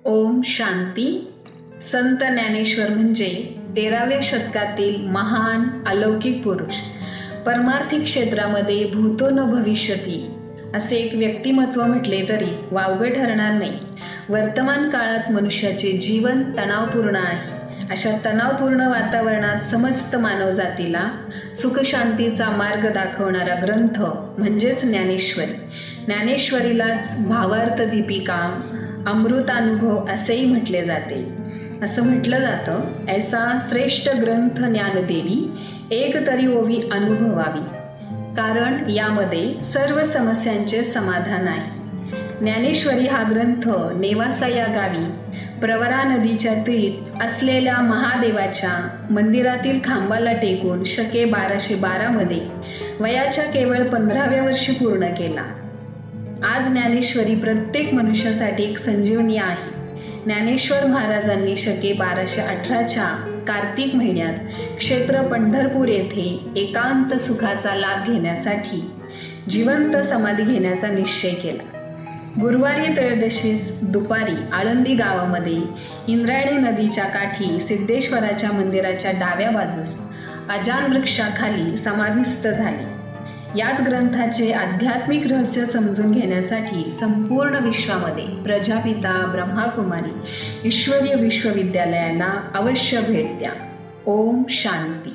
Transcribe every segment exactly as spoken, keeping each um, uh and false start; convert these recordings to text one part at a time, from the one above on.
ओम शांती. संत ज्ञानेश्वर म्हणजे तेराव्या शतकातील महान अलौकिक पुरुष. परमार्थिक क्षेत्रामध्ये भूतो न भविष्यती असे एक व्यक्तिमत्व म्हटले तरी वावगे ठरणार नाही. वर्तमान काळात मनुष्याचे जीवन तणावपूर्ण आहे. अशा तणावपूर्ण वातावरणात समस्त मानवजातीला सुखशांतीचा मार्ग दाखवणारा ग्रंथ म्हणजेच ज्ञानेश्वरी. ज्ञानेश्वरीलाच भावार्थ दीपिका, अमृतानुभव असेही म्हटले जाते. असं म्हटलं जातं, ऐसा श्रेष्ठ ग्रंथ ज्ञानदेवी एक तरी ओवी अनुभवावी, कारण यामध्ये सर्व समस्यांचे समाधान आहे. ज्ञानेश्वरी हा ग्रंथ नेवासा या गावी प्रवरा नदीच्या तीरात असलेल्या महादेवाच्या मंदिरातील खांबाला टेकून शके बाराशे बारामध्ये वयाच्या केवळ पंधराव्या वर्षी पूर्ण केला. आज ज्ञानेश्वरी प्रत्येक मनुष्यासाठी एक संजीवनी आहे. ज्ञानेश्वर महाराजांनी शके बाराशे अठराच्या कार्तिक महिन्यात क्षेत्र पंढरपूर येथे एकांत सुखाचा लाभ घेण्यासाठी जिवंत समाधी घेण्याचा निश्चय केला. गुरुवारी त्रयोदशीस दुपारी आळंदी गावामध्ये इंद्रायणी नदीच्या काठी सिद्धेश्वराच्या मंदिराच्या डाव्या बाजूस अजान वृक्षाखाली समाधिस्थ झाले. याच ग्रंथाचे आध्यात्मिक रहस्य समजून घेण्यासाठी संपूर्ण विश्वामध्ये प्रजापिता ब्रह्माकुमारी ईश्वरीय विश्वविद्यालयाला अवश्य भेट द्या. ओम शांती.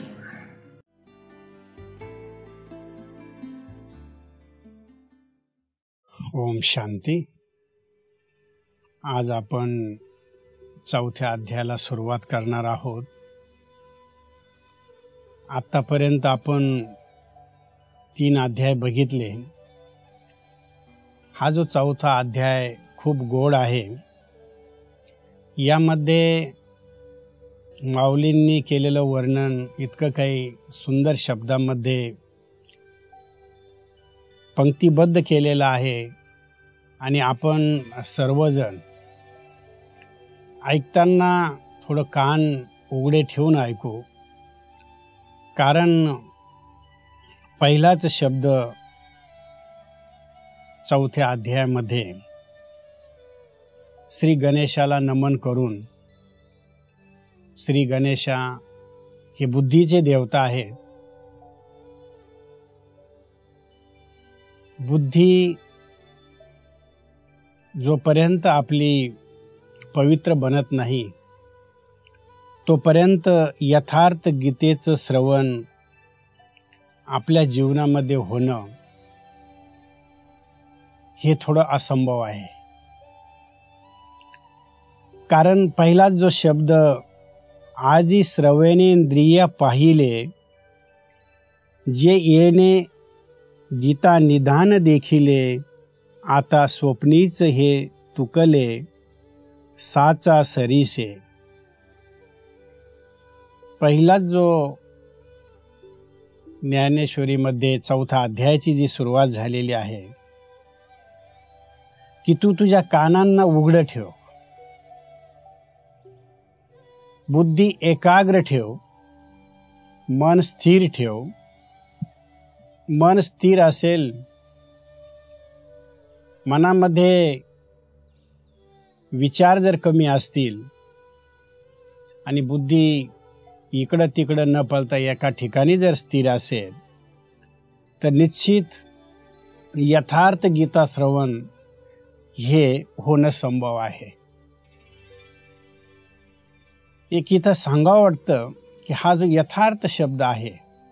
ओम शांती. आज आपण चौथ्या अध्यायाला सुरुवात करणार आहोत. आतापर्यंत आपण तीन अध्याय बघितले. हा जो चौथा अध्याय खूप गोड आहे. यामध्ये माऊलींनी केलेलं वर्णन इतकं काही सुंदर शब्दांमध्ये पंक्तिबद्ध केलेलं आहे आणि आपण सर्वजण ऐकताना थोडं कान उघडे ठेवून ऐकू. कारण पहिलाच शब्द चौथ्या अध्यायामध्ये श्री गणेशाला नमन करून, श्री गणेशा हे बुद्धीचे देवता आहेत. बुद्धी जोपर्यंत आपली पवित्र बनत नाही तोपर्यंत यथार्थ गीतेचं श्रवण आपल्या जीवनामध्ये होणं हे थोडं असंभव आहे. कारण पहिलाच जो शब्द आजी श्रवणेंद्रिय पाहिले, जे येणे गीता निधान देखिले, आता स्वप्नीच हे तुकले साचा सरीसे. पहिलाच जो ज्ञानेश्वरीमध्ये चौथा अध्यायाची जी सुरुवात झालेली आहे की तू तुझ्या कानांना उघडं ठेव, बुद्धी एकाग्र ठेव, मन स्थिर ठेव. मन स्थिर असेल, मनामध्ये विचार जर कमी असतील आणि बुद्धी इकडं तिकडं न पळता एका ठिकाणी जर स्थिर असेल तर निश्चित यथार्थ गीता श्रवण हे होणं संभव आहे. एक इथं सांगावं वाटतं की हा जो यथार्थ शब्द आहे,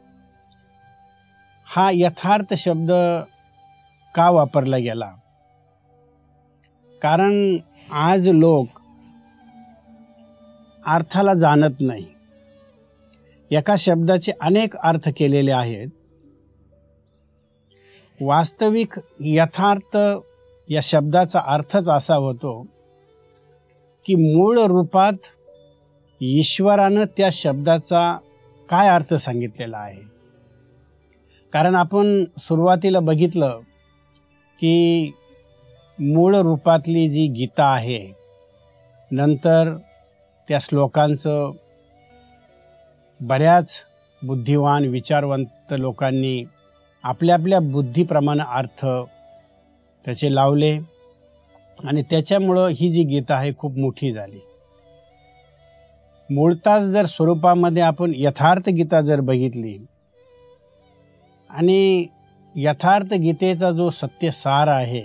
हा यथार्थ शब्द का वापरला गेला? कारण आज लोक अर्थाला जाणत नाही. एका शब्दाचे अनेक अर्थ केलेले आहेत. वास्तविक यथार्थ या शब्दाचा अर्थच असा होतो की मूळ रूपात ईश्वरानं त्या शब्दाचा काय अर्थ सांगितलेला आहे. कारण आपण सुरुवातीला बघितलं की मूळ रूपातली जी गीता आहे, नंतर त्या श्लोकांचं बऱ्याच बुद्धिवान विचारवंत लोकांनी आपल्या आपल्या बुद्धीप्रमाणे अर्थ त्याचे लावले आणि त्याच्यामुळं ही जी गीता आहे खूप मोठी झाली. मूळताच जर स्वरूपामध्ये आपण यथार्थ गीता जर बघितली आणि यथार्थ गीतेचा जो सत्यसार आहे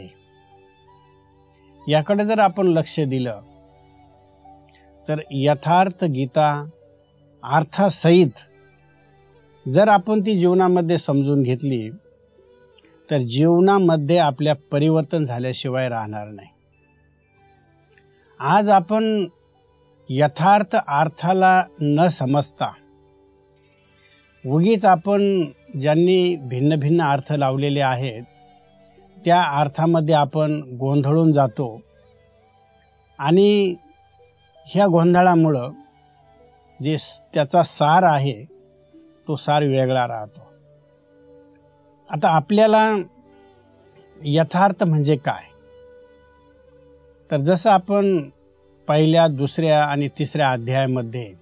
याकडे जर आपण लक्ष दिलं तर यथार्थ गीता अर्थासहित जर आपण ती जीवनामध्ये समजून घेतली तर जीवनामध्ये आपल्या परिवर्तन झाल्याशिवाय राहणार नाही. आज आपण यथार्थ अर्थाला न समजता उगीच आपण ज्यांनी भिन्न भिन्न अर्थ लावलेले आहेत त्या अर्थामध्ये आपण गोंधळून जातो आणि ह्या गोंधळामुळं जे त्याचा सार आहे तो सार वेगळा राहतो. आता आपल्याला यथार्थ म्हणजे काय, तर जसं आपण पहिल्या दुसऱ्या आणि तिसऱ्या अध्यायामध्ये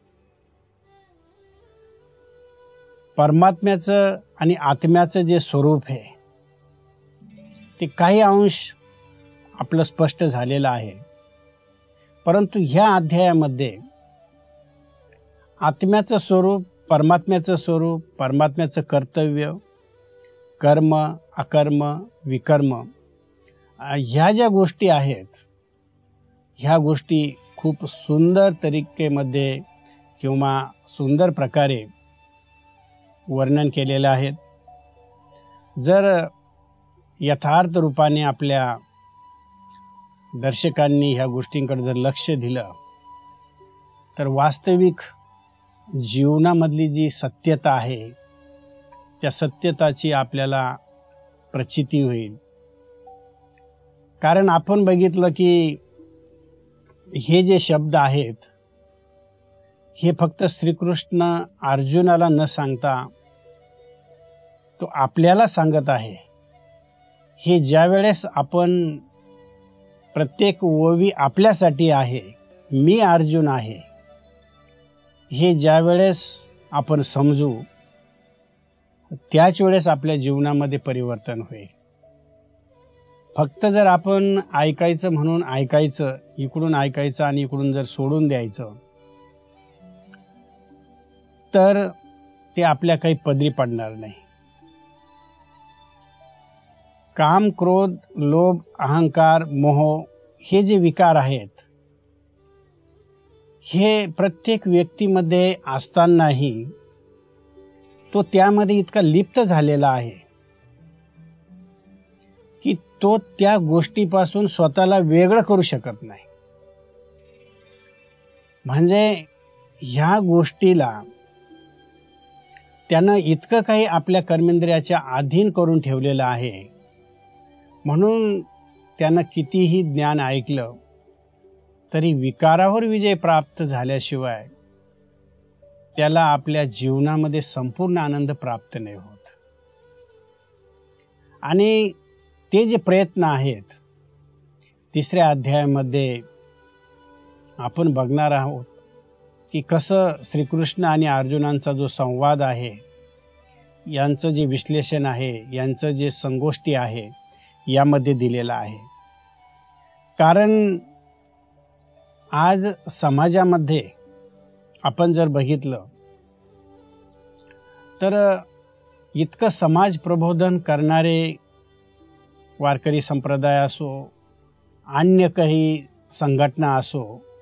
परमात्म्याचं आणि आत्म्याचं जे स्वरूप आहे ते काही अंश आपलं स्पष्ट झालेलं आहे. परंतु ह्या अध्यायामध्ये आत्म्याचं स्वरूप, परमात्म्याचं स्वरूप, परमात्म्याचं कर्तव्य, कर्म, अकर्म, विकर्म ह्या ज्या गोष्टी आहेत ह्या गोष्टी खूप सुंदर तरीकेमध्ये किंवा सुंदर प्रकारे वर्णन केलेलं आहेत. जर यथार्थ रूपाने आपल्या दर्शकांनी ह्या गोष्टींकडे जर लक्ष दिलं तर वास्तविक जीवनामधली जी सत्यता आहे त्या सत्यताची आपल्याला प्रचिती होईल. कारण आपण बघितलं की हे जे शब्द आहेत हे फक्त श्रीकृष्ण अर्जुनाला न सांगता तो आपल्याला सांगत आहे. हे ज्या वेळेस आपण प्रत्येक ओवी आपल्यासाठी आहे, मी अर्जुन आहे, हे ज्या वेळेस आपण समजू त्याच वेळेस आपल्या जीवनामध्ये परिवर्तन होईल. फक्त जर आपण ऐकायचं म्हणून ऐकायचं, इकडून ऐकायचं आणि इकडून जर सोडून द्यायचं तर ते आपल्या काही पदरी पडणार नाही. काम, क्रोध, लोभ, अहंकार, मोह हे जे विकार आहेत हे प्रत्येक व्यक्तीमध्ये असतानाही तो त्यामध्ये इतका लिप्त झालेला आहे की तो त्या गोष्टीपासून स्वतःला वेगळं करू शकत नाही. म्हणजे ह्या गोष्टीला त्यानं इतकं काही आपल्या कर्मेंद्रियाच्या अधीन करून ठेवलेलं आहे, म्हणून त्यानं कितीही ज्ञान ऐकलं तरी विकारावर विजय प्राप्त झाल्याशिवाय त्याला आपल्या जीवनामध्ये संपूर्ण आनंद प्राप्त नाही होत. आणि ते जे प्रयत्न आहेत तिसऱ्या अध्यायामध्ये आपण बघणार आहोत की कसं श्रीकृष्ण आणि अर्जुनांचा जो संवाद आहे, यांचं जे विश्लेषण आहे, यांचं जे संगोष्ठी आहे यामध्ये दिलेलं आहे. कारण आज समाजामध्ये आपण जर बघितलं तर इतकं समाज प्रबोधन करणारे वारकरी संप्रदाय असो, अन्य काही संघटना असो,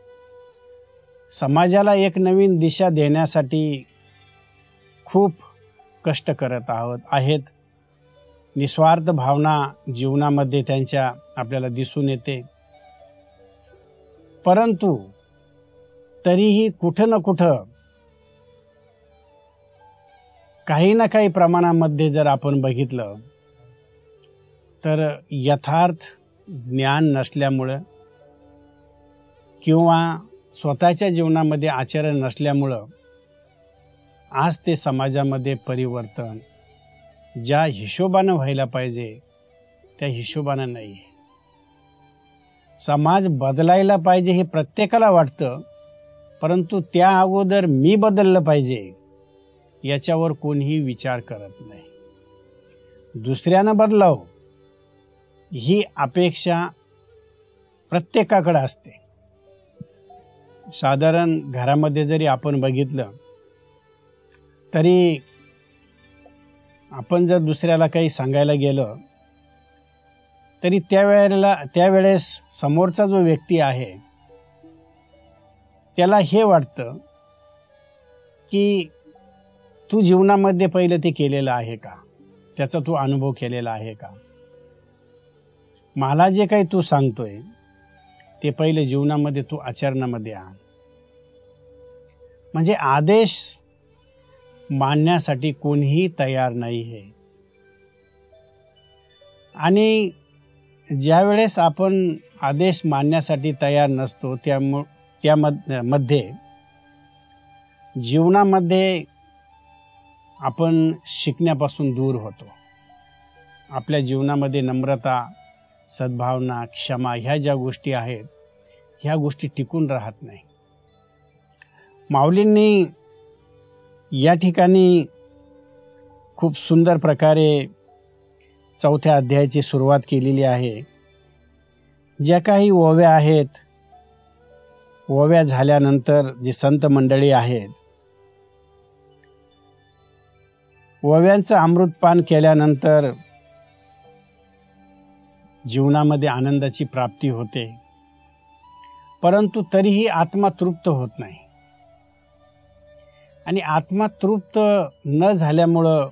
समाजाला एक नवीन दिशा देण्यासाठी खूप कष्ट करत आहोत आहेत. निस्वार्थ भावना जीवनामध्ये त्यांच्या आपल्याला दिसून येते. परंतु तरीही कुठं ना कुठं काही ना काही प्रमाणामध्ये जर आपण बघितलं तर यथार्थ ज्ञान नसल्यामुळं किंवा स्वतःच्या जीवनामध्ये आचरण नसल्यामुळं आज ते समाजामध्ये परिवर्तन ज्या हिशोबानं व्हायला पाहिजे त्या हिशोबानं नाही आहे. समाज बदलायला पाहिजे हे प्रत्येकाला वाटतं, परंतु त्या अगोदर मी बदललं पाहिजे याच्यावर कोणीही विचार करत नाही. दुसऱ्यानं बदलाव ही अपेक्षा प्रत्येकाकडे असते. साधारण घरामध्ये जरी आपण बघितलं तरी आपण जर दुसऱ्याला काही सांगायला गेलं तरी त्यावेळेला त्यावेळेस समोरचा जो व्यक्ती आहे त्याला हे वाटतं की तू जीवनामध्ये पहिलं ते केलेलं आहे का, त्याचा तू अनुभव केलेला आहे का, मला जे काही तू सांगतोय ते पहिले जीवनामध्ये तू आचरणामध्ये आण. म्हणजे आदेश मानण्यासाठी कोणीही तयार नाही आहे. आणि ज्यावेळेस आपण आदेश मानण्यासाठी तयार नसतो त्यामु त्यामध्ये जीवनामध्ये आपण शिकण्यापासून दूर होतो. आपल्या जीवनामध्ये नम्रता, सद्भावना, क्षमा ह्या ज्या गोष्टी आहेत ह्या गोष्टी टिकून राहत नाही. माऊलींनी या ठिकाणी खूप सुंदर प्रकारे चौथ्या अध्यायाची सुरुवात केलेली आहे. ज्या काही ओव्या आहेत, ओव्या झाल्यानंतर जे संत मंडळी आहेत, ओव्यांचं अमृतपान केल्यानंतर जीवनामध्ये आनंदाची प्राप्ती होते, परंतु तरीही आत्मा तृप्त होत नाही. आणि आत्मा तृप्त न झाल्यामुळं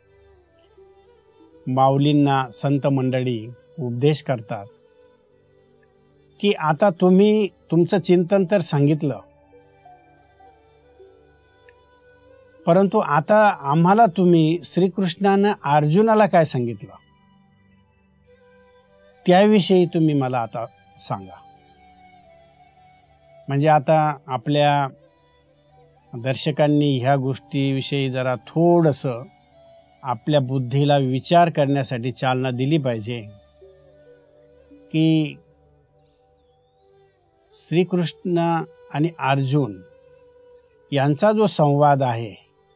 माऊलींना संत मंडळी उपदेश करतात की आता तुम्ही तुमचं चिंतन तर सांगितलं, परंतु आता आम्हाला तुम्ही श्रीकृष्णानं अर्जुनाला काय सांगितलं त्याविषयी तुम्ही मला आता सांगा. म्हणजे आता आपल्या दर्शकांनी ह्या गोष्टीविषयी जरा थोडंसं आपल्या बुद्धीला विचार करण्यासाठी चालना दिली पाहिजे की श्रीकृष्ण आणि अर्जुन यांचा जो संवाद आहे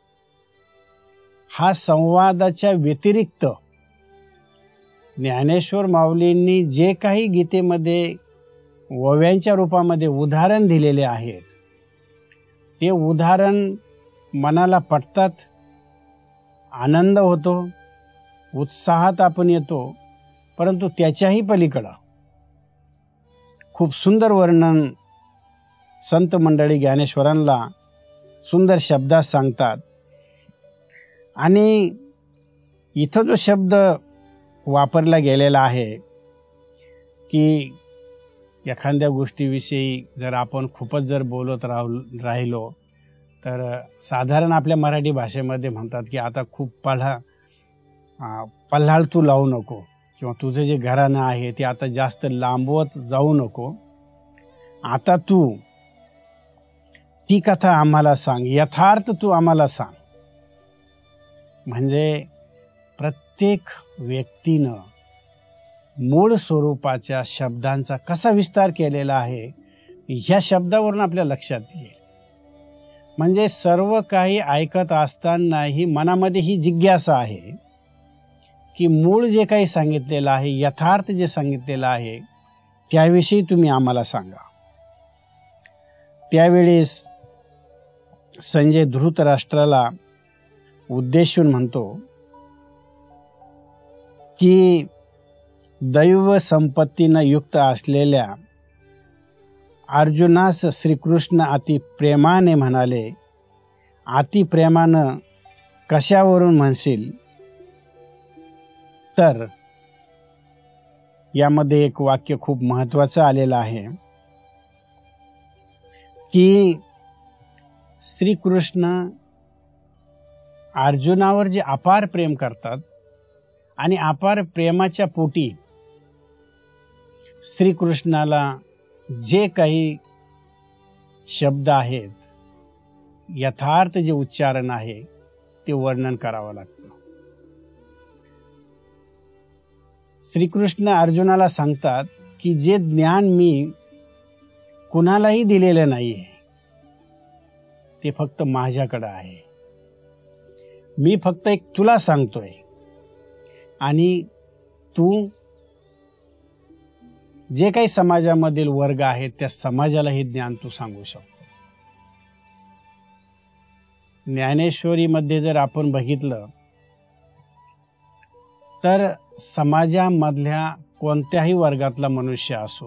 हा संवादाच्या व्यतिरिक्त ज्ञानेश्वर माऊलींनी जे काही गीतेमध्ये ओव्यांच्या रूपामध्ये उदाहरण दिलेले आहेत ते उदाहरण मनाला पटतात, आनंद होतो, उत्साहात आपण येतो, परंतु त्याच्याही पलीकडं खूप सुंदर वर्णन संत मंडळी ज्ञानेश्वरांना सुंदर शब्दात सांगतात. आणि इथं जो शब्द वापरला गेलेला आहे की एखाद्या गोष्टीविषयी जर आपण खूपच जर बोलत राहू राहिलो तर साधारण आपल्या मराठी भाषेमध्ये म्हणतात की आता खूप पल्हा पल्हाळ तू लावू नको, किंवा तुझं जे घराणं आहे ते आता जास्त लांबवत जाऊ नको, आता तू ती कथा आम्हाला सांग, यथार्थ तू आम्हाला सांग. म्हणजे प्रत्येक व्यक्तीनं मूळ स्वरूपाच्या शब्दांचा कसा विस्तार केलेला आहे ह्या शब्दावरून आपल्या लक्षात येईल. म्हणजे सर्व काही ऐकत असतानाही मनामध्ये ही जिज्ञासा आहे की मूळ जे काही सांगितलेलं आहे, यथार्थ जे सांगितलेलं आहे त्याविषयी तुम्ही आम्हाला सांगा. त्यावेळेस संजय धृतराष्ट्राला उद्देशून म्हणतो की दैव संपत्तीनं युक्त असलेल्या अर्जुनास श्रीकृष्ण अति प्रेमाने म्हणाले, अति प्रेमानं कशावरून म्हणशील, तर यामध्ये एक वाक्य खूप महत्त्वाचं आलेलं आहे की श्रीकृष्ण अर्जुनावर जे अपार प्रेम करतात आणि अपार प्रेमाच्या पोटी श्रीकृष्णाला जे काही शब्द आहेत, यथार्थ जे उच्चारण आहे ते वर्णन करावं लागतं. श्रीकृष्ण अर्जुनाला सांगतात की जे ज्ञान मी कुणालाही दिलेलं नाही आहे ते फक्त माझ्याकडं आहे. मी फक्त एक तुला सांगतोय आणि तू जे काही समाजामधील वर्ग आहेत त्या समाजाला हे ज्ञान तू सांगू शकतो. ज्ञानेश्वरीमध्ये जर आपण बघितलं तर समाजामधल्या कोणत्याही वर्गातला मनुष्य असो,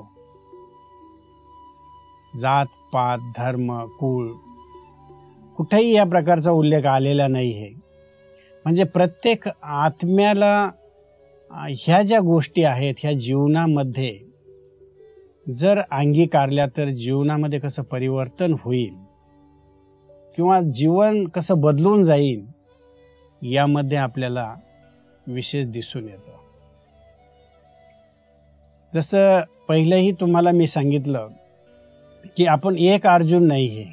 जात पात धर्म कुळ कुठेही या प्रकारचा उल्लेख आलेला नाही आहे. म्हणजे प्रत्येक आत्म्याला ह्या ज्या गोष्टी आहेत ह्या जीवनामध्ये जर अंगीकारल्या तर जीवनामध्ये कसं परिवर्तन होईल किंवा जीवन कसं बदलून जाईल यामध्ये आपल्याला विशेष दिसून येतं. जसं पहिलेही तुम्हाला मी सांगितलं की आपण एक अर्जुन नाही आहे,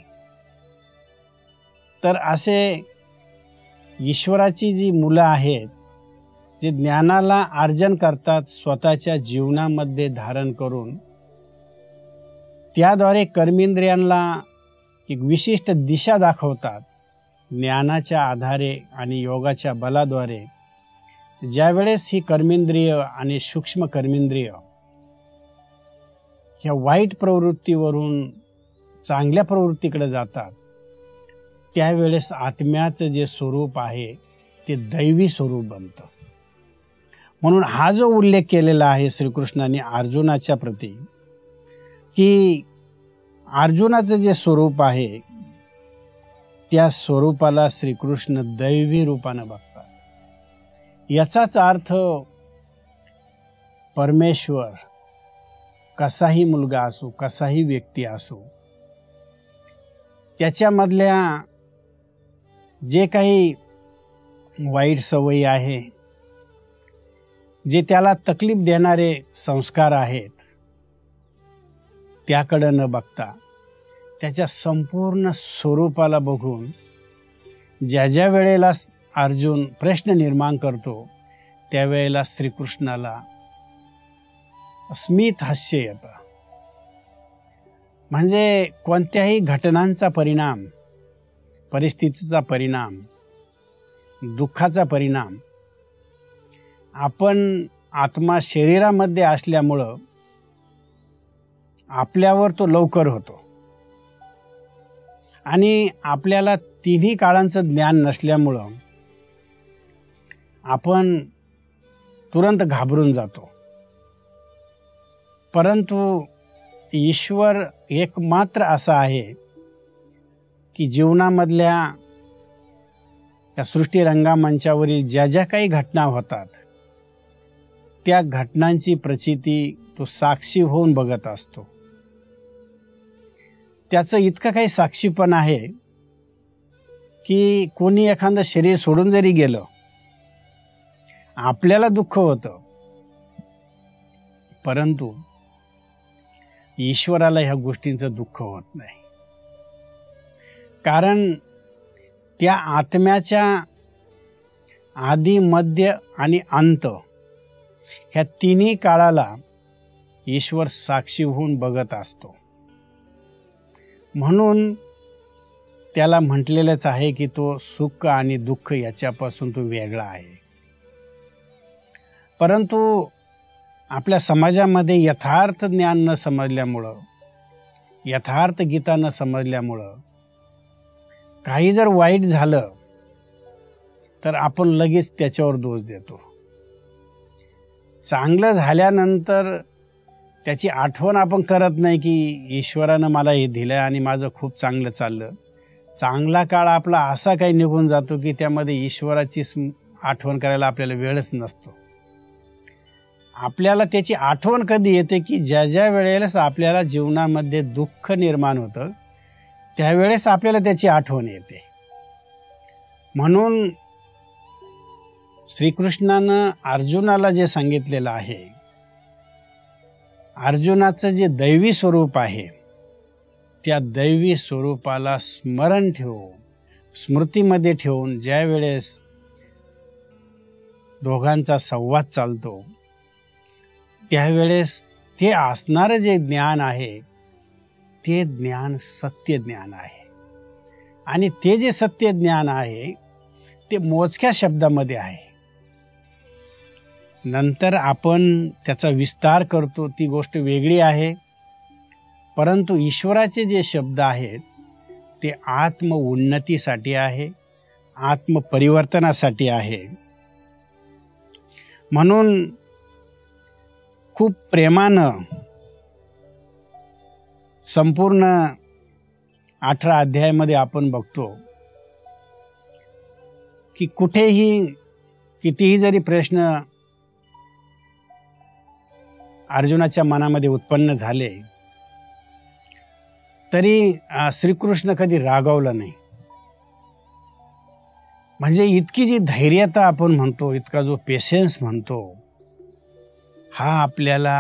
तर असे ईश्वराची जी मुलं आहेत जे ज्ञानाला अर्जन करतात, स्वतःच्या जीवनामध्ये धारण करून त्याद्वारे कर्मेंद्रियांना एक विशिष्ट दिशा दाखवतात. ज्ञानाच्या आधारे आणि योगाच्या बलाद्वारे ज्यावेळेस ही कर्मेंद्रिय आणि सूक्ष्म कर्मेंद्रिय ह्या वाईट प्रवृत्तीवरून चांगल्या प्रवृत्तीकडे जातात, त्यावेळेस आत्म्याचं जे स्वरूप आहे ते दैवी स्वरूप बनतं. म्हणून हा जो उल्लेख केलेला आहे श्रीकृष्णाने अर्जुनाच्या प्रती की अर्जुनाचं जे स्वरूप आहे त्या स्वरूपाला श्रीकृष्ण दैवी रूपानं बघतात. याचाच अर्थ परमेश्वर कसाही मुलगा असो, कसाही व्यक्ती असो, त्याच्यामधल्या जे काही वाईट सवयी आहे, जे त्याला तकलीफ देणारे संस्कार आहेत, त्याकडे न बघता त्याच्या संपूर्ण स्वरूपाला बघून ज्या ज्या वेळेला अर्जुन प्रश्न निर्माण करतो त्यावेळेला श्रीकृष्णाला स्मित हास्य येतं. म्हणजे कोणत्याही घटनांचा परिणाम, परिस्थितीचा परिणाम, दुःखाचा परिणाम आपण आत्मा शरीरामध्ये असल्यामुळं आपल्यावर तो लवकर होतो आणि आपल्याला तिन्ही काळांचं ज्ञान नसल्यामुळं आपण तुरंत घाबरून जातो. परंतु ईश्वर एकमात्र असा आहे की जीवनामधल्या या सृष्टी रंगमंचावरील ज्या ज्या काही घटना होतात त्या घटनांची प्रचिती तो साक्षी होऊन बघत असतो. त्याचं इतकं काही साक्षीपण आहे की कोणी एखादं शरीर सोडून जरी गेलं आपल्याला दुःख होतं, परंतु ईश्वराला ह्या गोष्टींचं दुःख होत नाही. कारण त्या आत्म्याच्या आदी मध्य आणि अंत ह्या तिन्ही काळाला ईश्वर साक्षी होऊन बघत असतो. म्हणून त्याला म्हटलेलंच आहे की तो सुख आणि दुःख याच्यापासून तो वेगळा आहे. परंतु आपल्या समाजामध्ये यथार्थ ज्ञान न समजल्यामुळं, यथार्थ गीता न समजल्यामुळं काही जर वाईट झालं तर आपण लगेच त्याच्यावर दोष देतो. चांगलं झाल्यानंतर त्याची आठवण आपण करत नाही की ईश्वरानं मला हे दिलं आणि माझं खूप चांगलं चाललं. चांगला काळ आपला असा काही निघून जातो की त्यामध्ये ईश्वराची आठवण करायला आपल्याला वेळच नसतो. आपल्याला त्याची आठवण कधी येते की ज्या ज्या वेळेला आपल्याला जीवनामध्ये दुःख निर्माण होतं त्यावेळेस आपल्याला त्याची आठवण येते. म्हणून श्रीकृष्णानं अर्जुनाला जे सांगितलेलं आहे, अर्जुनाचं जे दैवी स्वरूप आहे त्या दैवी स्वरूपाला स्मरण ठेवून, स्मृतीमध्ये ठेवून ज्या वेळेस दोघांचा संवाद चालतो त्यावेळेस ते असणारं जे ज्ञान आहे ते ज्ञान सत्य ज्ञान आहे. आणि ते जे सत्य ज्ञान आहे ते मोजक्या शब्दामध्ये आहे. नंतर आपण त्याचा विस्तार करतो ती गोष्ट वेगळी आहे, परंतु ईश्वराचे जे शब्द आहेत ते आत्म उन्नतीसाठी आहे, आत्मपरिवर्तनासाठी आहे. म्हणून खूप प्रेमानं संपूर्ण अठरा अध्यायामध्ये आपण बघतो की कुठेही कितीही जरी प्रश्न अर्जुनाच्या मनामध्ये उत्पन्न झाले तरी श्रीकृष्ण कधी रागावलं नाही. म्हणजे इतकी जी धैर्यता आपण म्हणतो, इतका जो पेशन्स म्हणतो, हा आपल्याला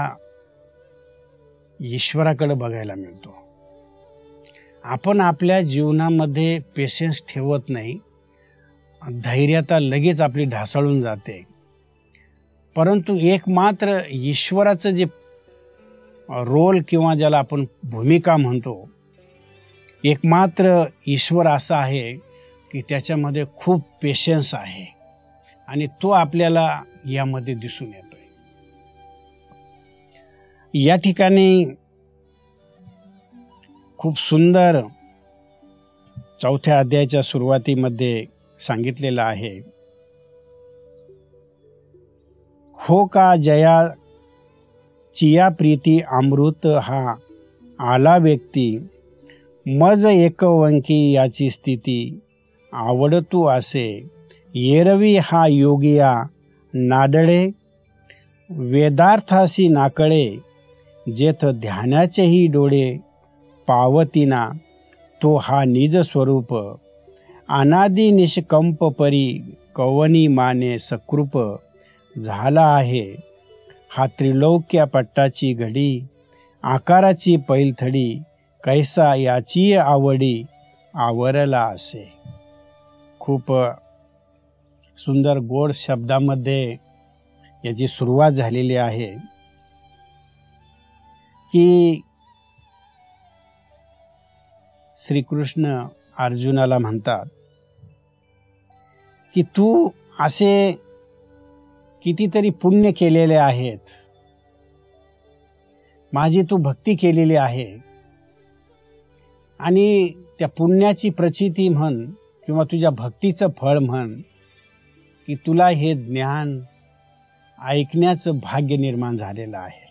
ईश्वराकडे बघायला मिळतो. आपण आपल्या जीवनामध्ये पेशन्स ठेवत नाही, धैर्यता लगेच आपली ढासळून जाते. परंतु एक मात्र ईश्वराचं जे रोल किंवा ज्याला आपण भूमिका म्हणतो, एक मात्र ईश्वर असा आहे की त्याच्यामध्ये खूप पेशन्स आहे आणि तो आपल्याला यामध्ये दिसून येतोय. या ठिकाणी खूप सुंदर चौथ्या अध्यायाच्या सुरुवातीमध्ये सांगितलेलं आहे, हो का जया चिया प्रीती अमृत हा आला व्यक्ती, मज एकवंकी याची स्थिती आवडतू असे, येरवी हा योगिया नाडळे वेदार्थासी नाकळे, जेथ ध्यानाचेही डोळे पावतीना, तो हा निज स्वरूप अनादि निष्कंप परी कवनी माने सकृप झाला आहे. हा त्रिलोक्या पट्टाची घडी आकाराची पैलथडी, कैसा याची आवडी आवरला असे. खूप सुंदर गोड शब्दामध्ये याची सुरुवात झालेली आहे की श्रीकृष्ण अर्जुनाला म्हणतात की तू असे कितीतरी पुण्य केलेले आहेत, माझी तू भक्ती केलेली आहे आणि त्या पुण्याची प्रचिती म्हण किंवा तुझ्या भक्तीचं फळ म्हण की तुला हे ज्ञान ऐकण्याचं भाग्य निर्माण झालेलं आहे.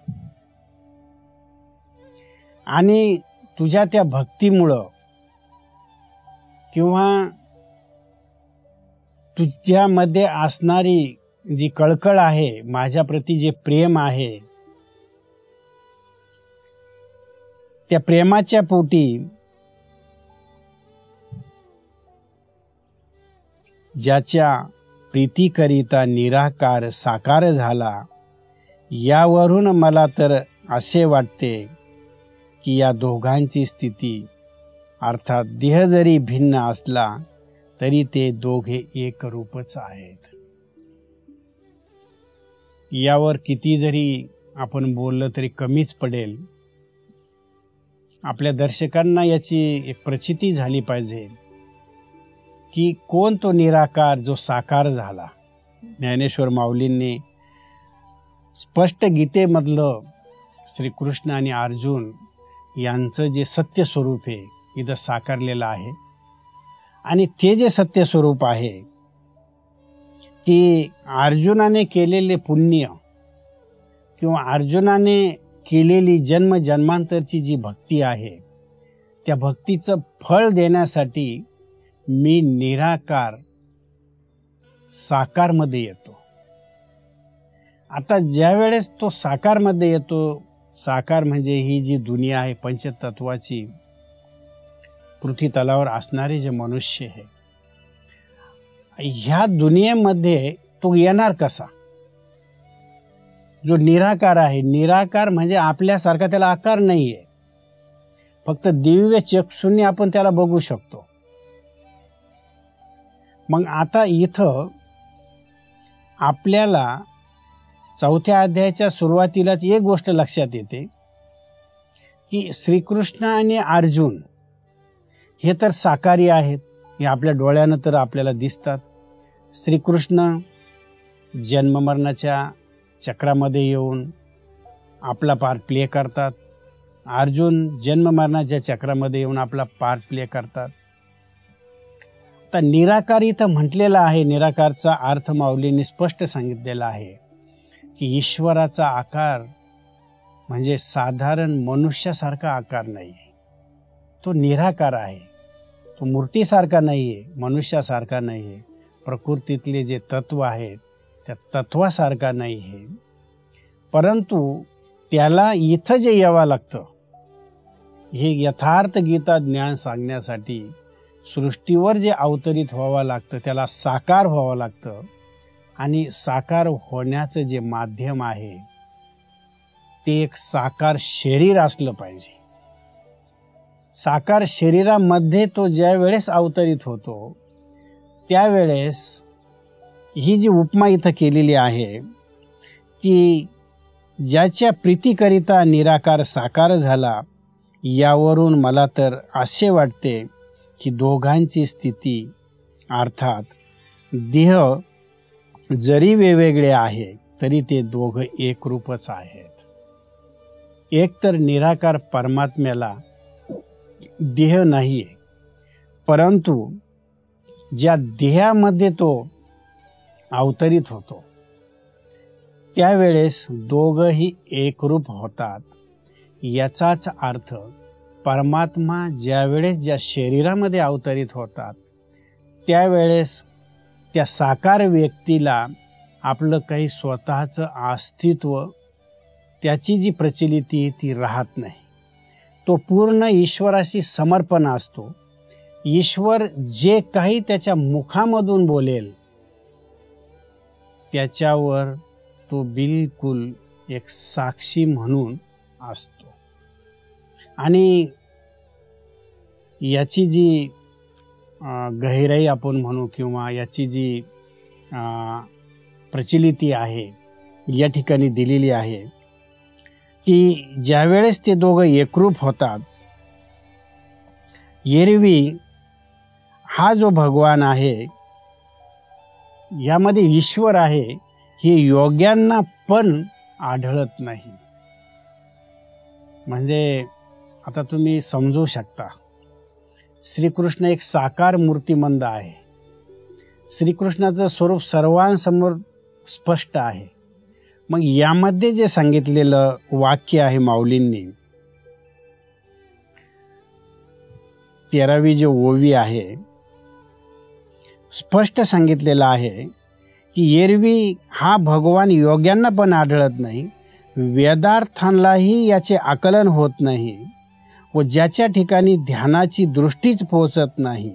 आणि तुझ्या त्या भक्तीमुळं किंवा तुझ्यामध्ये असणारी जी कळकळ आहे, माझ्याप्रती जे प्रेम आहे, त्या प्रेमाच्या पोटी ज्याच्या प्रीतीकरिता निराकार साकार झाला, यावरून मला तर असे वाटते की या दोघांची स्थिती अर्थात देह जरी भिन्न असला तरी ते दोघे एक रूपच आहेत. यावर किती जरी आपण बोललं तरी कमीच पडेल. आपल्या दर्शकांना याची एक प्रचिती झाली पाहिजे की कोण तो निराकार जो साकार झाला. ज्ञानेश्वर माऊलींनी स्पष्ट गीतेमधलं श्रीकृष्ण आणि अर्जुन यांचं जे सत्य स्वरूप आहे इथं साकारलेलं आहे. आणि ते जे सत्य स्वरूप आहे की अर्जुनाने केलेले पुण्य किंवा अर्जुनाने केलेली जन्म जन्मांतरची जी भक्ती आहे, त्या भक्तीचं फळ देण्यासाठी मी निराकार साकारमध्ये येतो. आता ज्या वेळेस तो साकारमध्ये येतो, साकार म्हणजे ही जी दुनिया आहे पंचतत्वाची, पृथ्वी तलावर असणारे जे मनुष्य आहे, ह्या दुनियेमध्ये तो येणार कसा? जो निराकार आहे, निराकार म्हणजे आपल्यासारखा त्याला आकार नाही आहे, फक्त दिव्य चक्षुने आपण त्याला बघू शकतो. मग आता इथं आपल्याला चौथ्या अध्यायाच्या सुरुवातीलाच एक गोष्ट लक्षात येते की श्रीकृष्ण आणि अर्जुन हे तर साकारी आहेत, हे आपल्या डोळ्यानं तर आपल्याला दिसतात. श्रीकृष्ण जन्ममरणाच्या चक्रामध्ये येऊन आपला पार्ट प्ले करतात. अर्जुन जन्म मरणाच्या चक्रामध्ये येऊन आपला पार्ट प्ले करतात. तर निराकार इथं म्हटलेला आहे, निराकारचा अर्थ माऊलींनी स्पष्ट सांगितलेला आहे की ईश्वराचा आकार म्हणजे साधारण मनुष्यासारखा आकार नाही आहे, तो निराकार आहे. तो मूर्तीसारखा नाही आहे, मनुष्यासारखा नाही आहे, प्रकृतीतले जे तत्व आहेत त्या तत्वासारखा नाही आहे. परंतु त्याला इथं जे यावं लागतं हे यथार्थ गीता ज्ञान सांगण्यासाठी सृष्टीवर जे अवतरित व्हावं लागतं त्याला साकार व्हावं लागतं. आणि साकार होण्याचं जे माध्यम आहे ते एक साकार शरीर असलं पाहिजे. साकार शरीरामध्ये तो ज्या वेळेस अवतरित होतो त्यावेळेस ही जी उपमा इथं केलेली आहे की ज्याच्या प्रीतीकरिता निराकार साकार झाला, यावरून मला तर असे वाटते की दोघांची स्थिती अर्थात देह जरी वेगवेगळे आहे तरी ते दोघं एकरूपच आहेत. एक तर निराकार परमात्म्याला देह नाही आहे, परंतु ज्या देहामध्ये तो अवतरित होतो त्यावेळेस दोघंही एकरूप होतात. याचाच अर्थ परमात्मा ज्यावेळेस ज्या शरीरामध्ये अवतरित होतात त्यावेळेस त्या साकार व्यक्तीला आपलं काही स्वतःचं अस्तित्व, त्याची जी प्रचलिती ती राहत नाही. तो पूर्ण ईश्वराशी समर्पण असतो. ईश्वर जे काही त्याच्या मुखामधून बोलेल त्याच्यावर तो बिलकुल एक साक्षी म्हणून असतो. आणि याची जी गहिराई आपण म्हणू किंवा याची जी प्रचलिती आहे या ठिकाणी दिलेली आहे की ज्यावेळेस ते दोघं एकरूप होतात, एरवी हा जो भगवान आहे यामध्ये ईश्वर आहे हे योग्यांना पण आढळत नाही. म्हणजे आता तुम्ही समजू शकता, श्रीकृष्ण एक साकार मूर्तिमंत आहे. श्रीकृष्णाचं स्वरूप सर्वांसमोर स्पष्ट आहे. मग यामध्ये जे सांगितलेलं वाक्य आहे माऊलींनी, तेरावी जी ओवी आहे, स्पष्ट सांगितलेलं आहे की एरवी हा भगवान योग्यांना पण आढळत नाही, वेदार्थांनाही याचे आकलन होत नाही व ज्याच्या ठिकाणी ध्यानाची दृष्टीच पोहोचत नाही,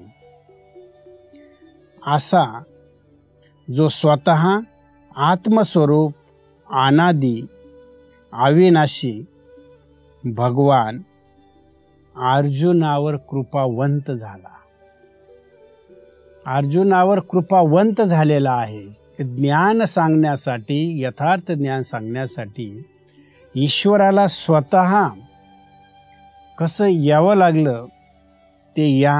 असा जो स्वतः आत्मस्वरूप अनादी अविनाशी भगवान अर्जुनावर कृपावंत झाला. अर्जुनावर कृपावंत झालेला आहे. ज्ञान सांगण्यासाठी, यथार्थ ज्ञान सांगण्यासाठी ईश्वराला स्वतः कसं यावं लागलं ते या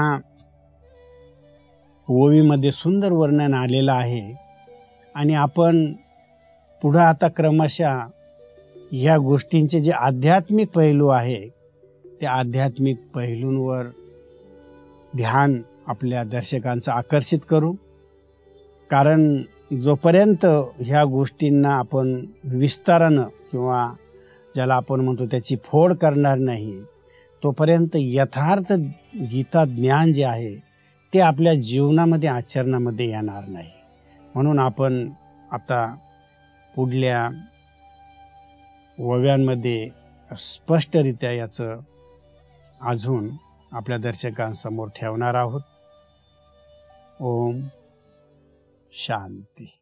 ओवीमध्ये सुंदर वर्णन आलेलं आहे. आणि आपण पुढं आता क्रमशः ह्या गोष्टींचे जे आध्यात्मिक पैलू आहे त्या आध्यात्मिक पैलूंवर ध्यान आपल्या दर्शकांचं आकर्षित करू. कारण जोपर्यंत ह्या गोष्टींना आपण विस्तारानं किंवा ज्याला आपण म्हणतो त्याची फोड करणार नाही, तोपर्यंत यथार्थ गीता ज्ञान जे आहे ते आपल्या जीवनामध्ये आचरणामध्ये येणार नाही. म्हणून आपण आता पुढल्या ओव्यांमध्ये स्पष्टरित्या याचं अजून आपल्या दर्शकांसमोर ठेवणार आहोत. ओम शांती.